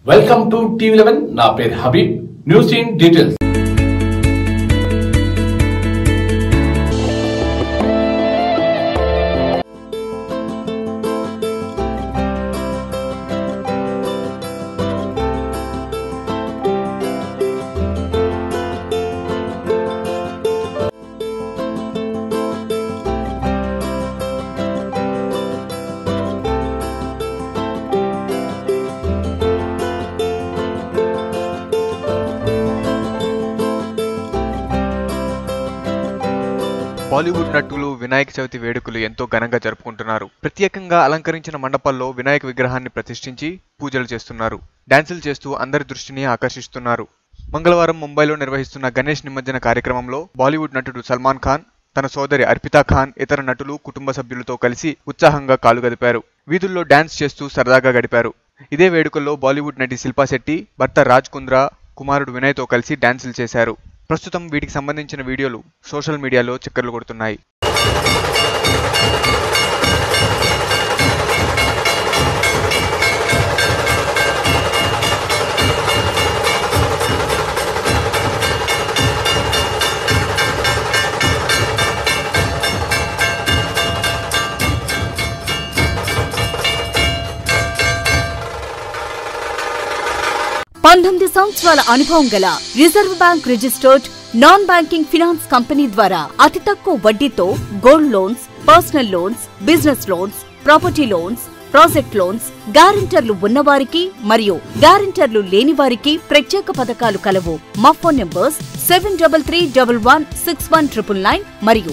Welcome to TV11 నా పేరు Habib. News in details. Bollywood నటులు వినాయక చవితి వేడుకలు ఎంతో ఘనంగా జరుపుకుంటున్నారు. ప్రత్యేకంగా అలంకరించిన మండపాల్లో వినాయక విగ్రహాన్ని ప్రతిష్ఠించి పూజలు చేస్తున్నారు. డాన్సులు చేస్తూ అందరి దృష్టిని ఆకర్షిస్తున్నారు. మంగళవారం ముంబైలో నిర్వహిస్తున్న గణేష్ నిమజ్జన కార్యక్రమంలో బాలీవుడ్ నటుడు సల్మాన్ ఖాన్, తన సోదరి అర్పితా ఖాన్, ఇతర నటులు కుటుంబ సభ్యులతో కలిసి ఉత్సాహంగా కాలుగదిపారు. వీధుల్లో డాన్స్ చేస్తూ సరదాగా గడిపారు. ఇదే వేడుకల్లో బాలీవుడ్ నటి శిల్పా శెట్టి, భర్త రాజ్ కుంద్రా, కుమారుడు వినయ్తో కలిసి డాన్సులు చేశారు. ప్రస్తుతం వీటికి సంబంధించిన వీడియోలు సోషల్ మీడియాలో చక్కర్లు కొడుతున్నాయి. సంవత్సరాల అనుభవం గల reserve bank registered non banking finance company ద్వారా అతి తక్కువ వడ్డీతో gold loans, personal loans, business loans, property loans, project loans, గ్యారెంటర్లు ఉన్నవారికి మరియు గ్యారెంటర్లు లేని వారికి ప్రత్యేక పథకాలు కలవు. మా ఫోన్ నంబర్స్ 7331161999 మరియు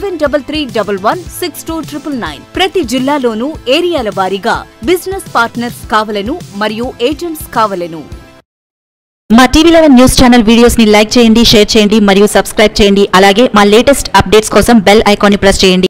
7331162999. ప్రతి జిల్లాలోనూ ఏరియాల వారీగా బిజినెస్ పార్ట్నర్స్ కావలను మరియు ఏజెంట్స్ కావలను. మా TV11 న్యూస్ ఛానల్ వీడియోస్ ని లైక్ చేయండి, షేర్ చేయండి మరియు సబ్స్క్రైబ్ చేయండి. అలాగే మా లేటెస్ట్ అప్డేట్స్ కోసం బెల్ ఐకాన్ ని ప్రెస్ చేయండి.